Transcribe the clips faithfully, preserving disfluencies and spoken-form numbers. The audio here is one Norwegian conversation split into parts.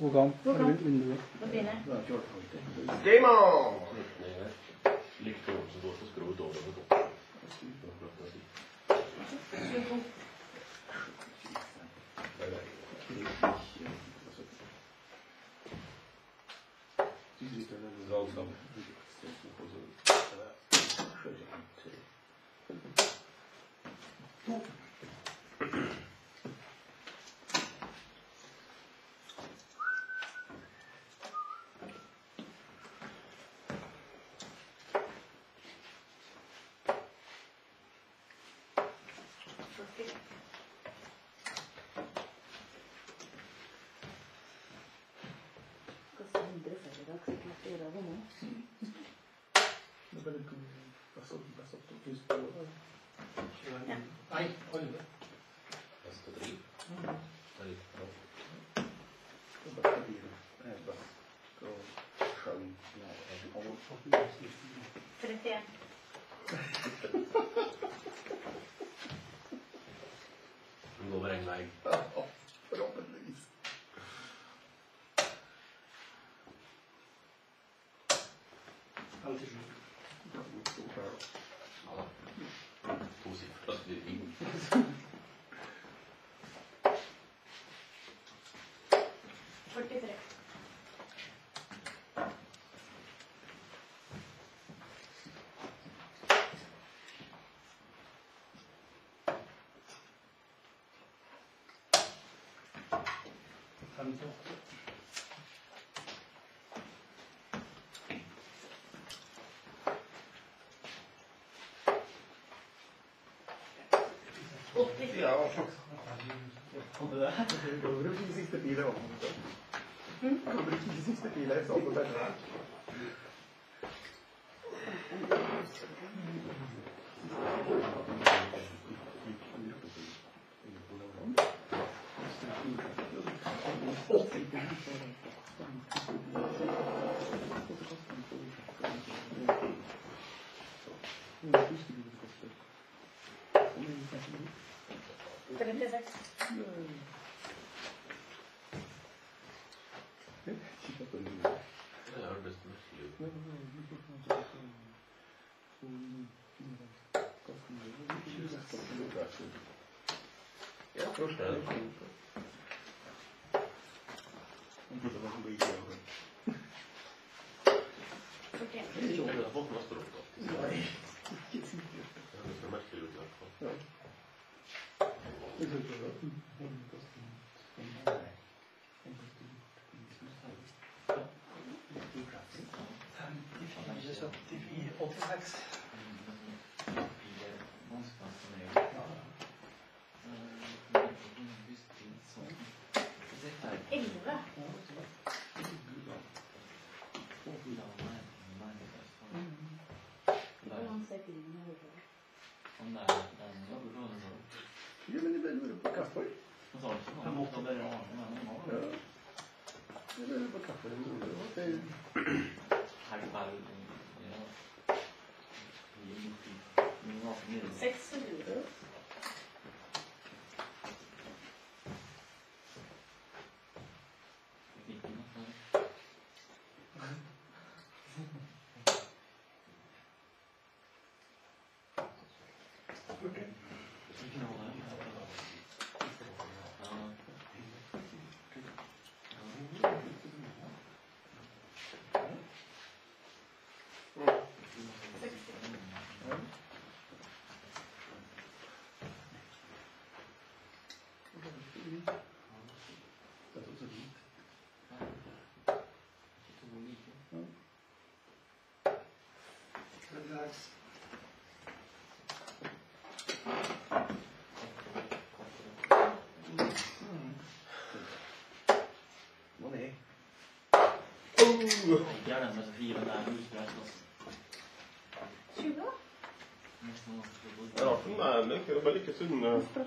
Organ. Organ. Vinduet. Nå begynner jeg. Game on! Litt over så går det skruet over og går. tjueto. Nei, alle. Neste tre. Det er litt bra. trettien. Den går over en vei. Forhåpentligvis. Alltid sju. Ja da. To siffert, da blir det ingen. førtitre. femtiåtte. åtti. Ja, Hadde det? det går over de siste biler også. Det går over de siste biler, så det er det. trettiseks. Det hørtes merkelig ut. Ja, først er det. førtien. Jeg vet ikke om det har fått neste rundt da. Nei, Det hørtes merkelig ut i hvert fall. ja. åttiseks. elleve. Hvordan ser filmen ut? Ja, men det lurer på kaffe. Ja, det lurer på kaffe. Det er seks og tjue. Jeg er den med så fire, men det er husbrett, altså. tjue? Det er rart den er det, det er bare ikke sånn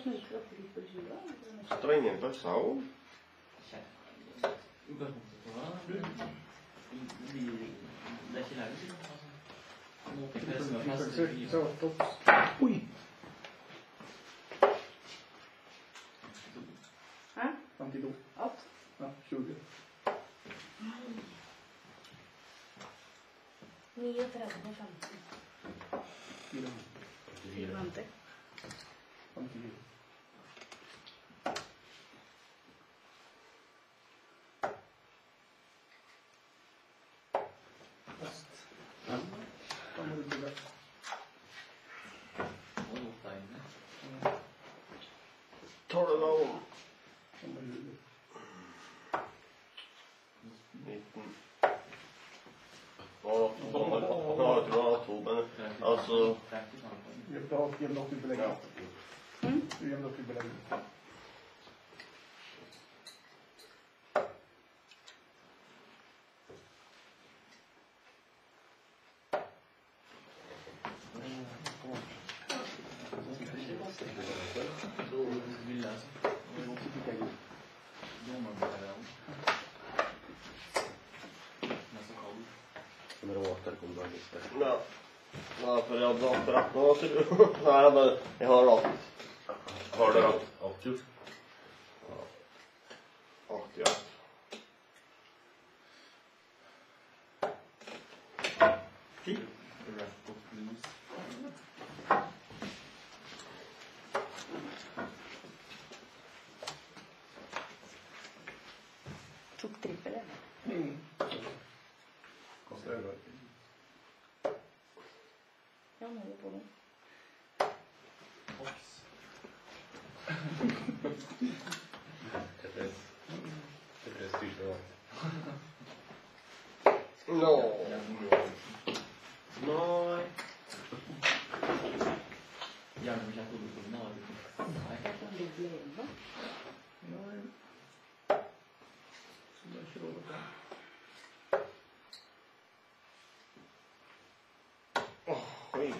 strengen på sau. Utgangspunktet på det, det blir, det er ikke lærer, altså. Nå til det som er fast i fire. Oi! Hæ? femtito. Alt? Ja, tjue. niogtretti, femti. Fire. femti. femtifire. Øst. Da må du bygge. Og Jostein. Tolv da om. Da må du bygge. nitten. Å, sånn var det. Ja, jeg tror det var to, men altså... Da gjemmer dere belegget. Du gjemmer dere belegget. Men det åter kommer bara lite. Ja. Ja, för jag har akkurat nå, ser du. Nej, jag, bara, jag har allt. Har du allt avgjort? Allt, ja. Ti. Rap of blues. Tok trippel, eller? Mm. Kostar det då? Ja, nå er vi på den. Hops. Trettitre. Trettitre styrte. No. Nej. Gjerne vil jeg hodet på den av. Nei. Jeg kan bli bleva. Nej. Så där kör vi på. Skit.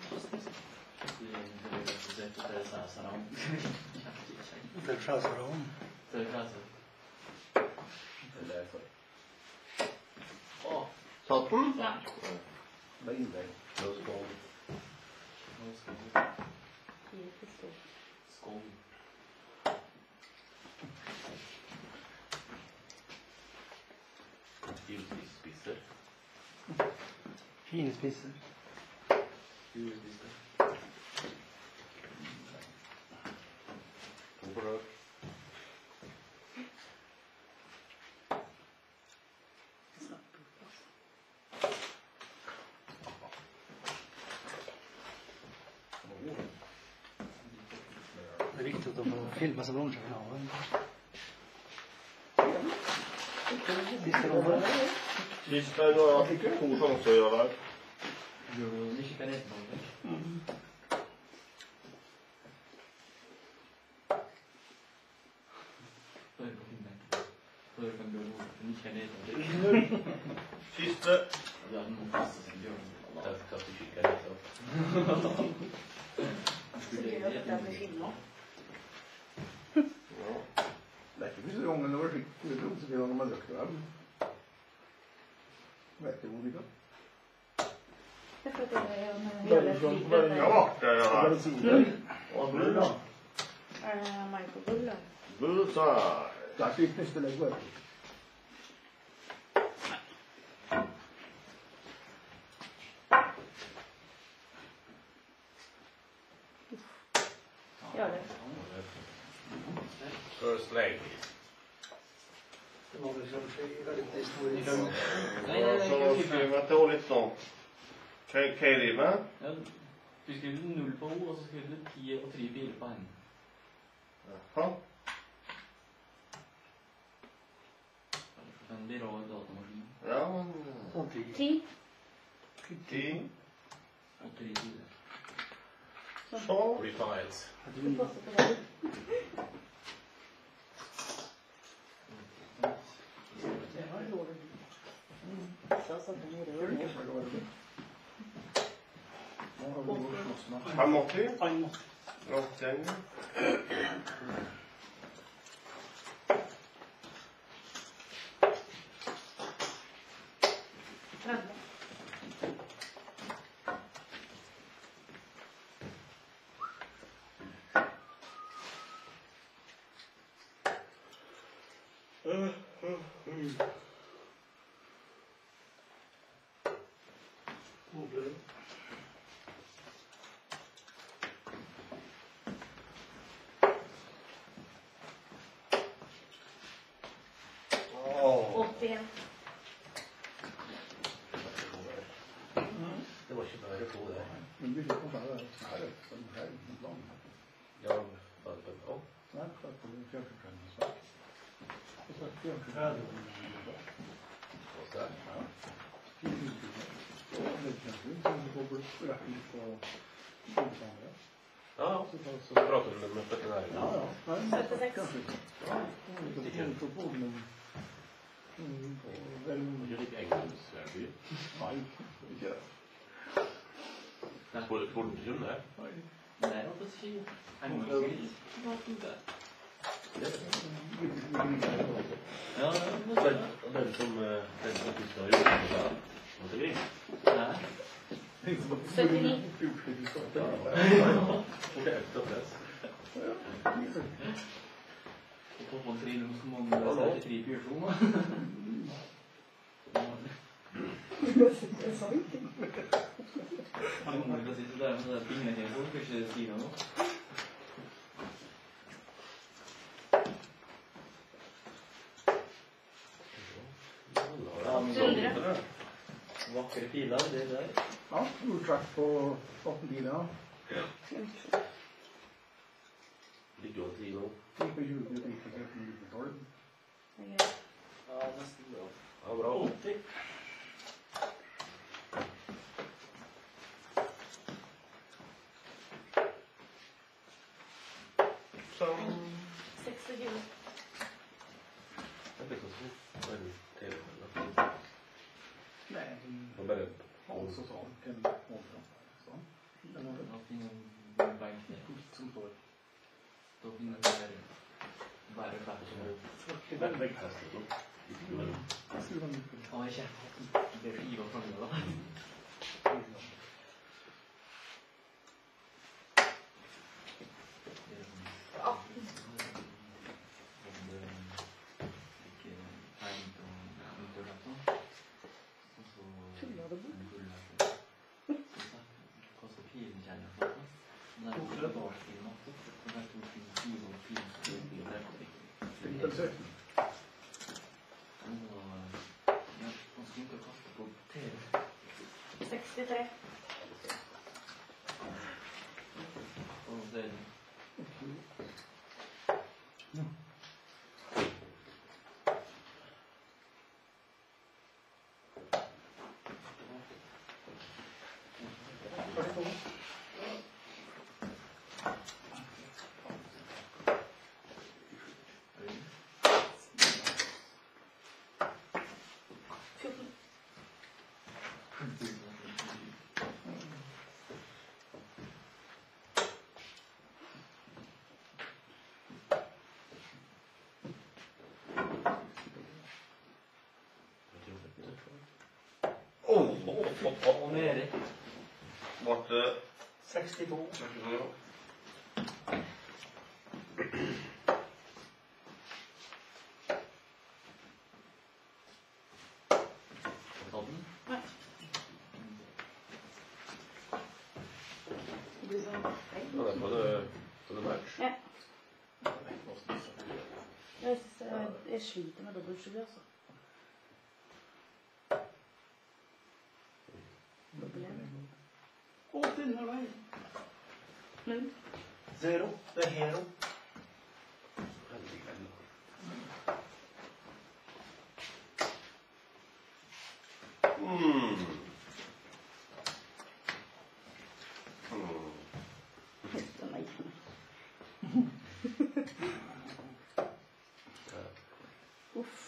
Det chansar om. Det är alltså. Eller för. Åh, Satt den? Ja. Vad är inväg? Då ska hon. nå skal vi Det er ikke stort. skål. Givetvis spisser. Finspisser. Du spiste. Hon får rök. Snart på plass. Det är viktigt att få filma sig bronsfinalen. Sista gången. Sista är några två chanser att göra. Gjør du ikke kanetboller? Før på filmen. Før kan du ikke kanetboller. Sista. Ja, den må passe seg gjør den. Jag ska ta kika lite. Så det er det med filmer. Ja. Det är inte så gången det var skickligt roligt så när man dökte den. Vet du vad vi då? Jeg tror det er en Veldig hele sånn, flytet. veldig- Ja, det är jag. Bensin. Vad blir det? Er det Michael Buller? Bullseye. Där fick nästa lägg var. Ja, det. First leg. Det var väl så väldigt historiskt. Nej, nej, Ja, nej, så jag skriver skriver. jag dåligt sånt. Katie med? Ja, du skriver null på O, og så skriver du ti og tre fire på N. Jaha. Veldig rar datamaskin. Ja, men... Samtidigt. Ti. Tio. Og tre fire. Så. Refiles. Du passer på det. Det var dårlig. Så satt den i røret. femtio. Fine. Långt längre. tretti. sekstien. Det var ikke bare to det. Men vi kan bare her, sånn her, lang. Ja, bare på en gang. Nei, for at det er fjørtrettende sak. Og så er det fjørtrettende sak. Og så der. Ja. Og det er kjempefint, så vi får bli rett ut på boligsamere. Ja, ja. Så prater du med veterinæren. Ja, ja. Nei, syttiseks. kanskje ikke. Ja, så vi får på bolig, men vel... Det er litt engelsk-by. Nei, ikke det. Hvor hvor du gjør det? Nei. Det er alltid ski. Engelsk. Hva er det? Ja, det er det. Og den som den som du skal gjøre det da, må det bli. Nei. syttini. Ok, da press. Og på en trinn så må man starte tre pyrsoner. Det er sant. Han kommer til å si så der, men det er tingene som skal ikke si noe nå. hundre. Vakre piler, det er der. Ja, uttrekk på atten biler. Ligger jo til nå. Ikke på tjue, det er ikke tretten, ikke tolv. Ja, nesten bra. Ja, bra. åtti. seksogtjue. Det er liksom sånn. Det er en tv. Nei, Det er bare altså sånn, kan du holde sånn. Den har Da finner man en benk der. det som står. Da finner man bare bare klapper som er. Det er veldig hest og sånn. Jeg skulle ha nytt Han har ikke hatt det skiva fra meg da. atten. Tuller du bort? sekstitre. fjorten. Og nede. Ble sekstito. Tolv. Nei. Det blir sånn. Ja, det er på det, på det match. Ja. Jeg, jeg, jeg sliter med dobbelt sju, altså. Å, denne veien. Null. Zero. Det er hero. Veldig veldig. Mm. Mm. Husk meg. Uff.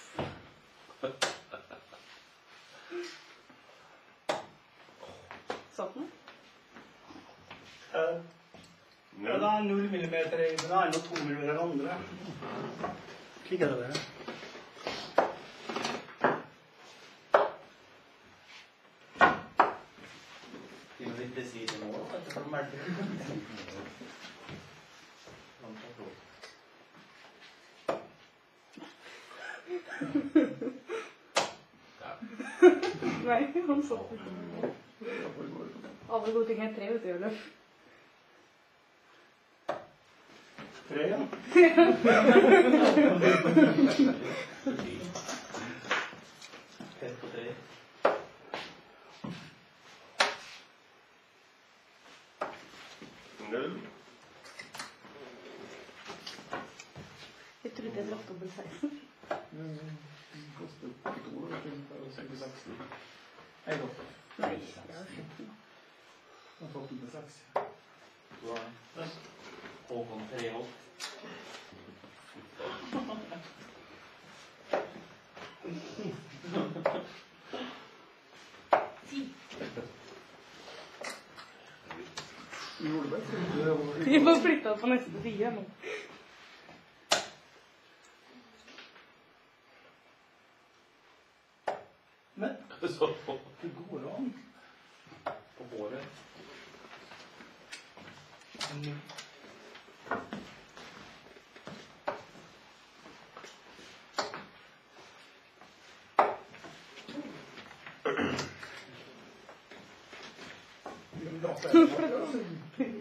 Satt den? Eh, Ja, det er null millimeter i den ene og to millimeter i den andre. Slik er det det. Det er litt presis i mål, vet du, for de merker. Langt fra. Nei, han satt ikke. Alle gode ting er tre, vet du, Jørgen. Tre, ja. tror ikke jeg traff dobbelt seksten. Det koster to år, jeg tror, for å si seks. Hei da. Nei, jeg har sett den. Jeg har fått med seks. Du har det. Håkon Treholt. Du gjorde det best. Vi må flytte på neste side nå. Men Så på det går an. på håret. Da får jeg-